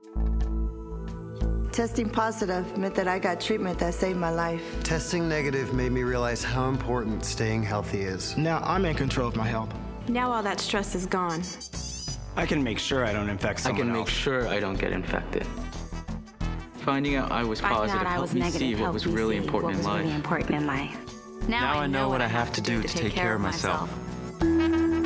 Testing positive meant that I got treatment that saved my life. Testing negative made me realize how important staying healthy is. Now I'm in control of my health. Now all that stress is gone. I can make sure I don't infect someone else. I can make sure I don't get infected. Finding out I was positive helped me see what was really important in life. Now I know what I have to do to take care of myself.